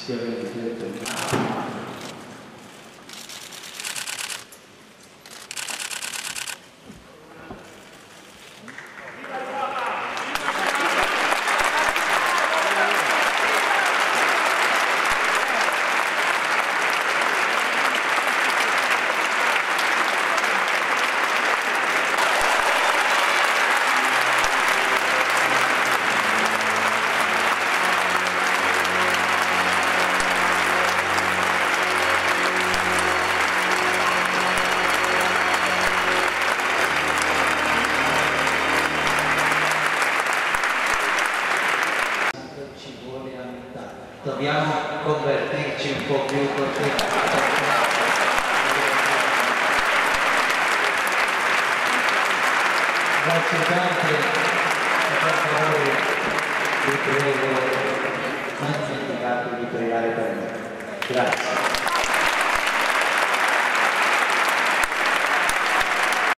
sia benedetto. Dobbiamo convertirci un po' più perché grazie tante e per favore vi prego non dimenticate di pregare per me. Grazie.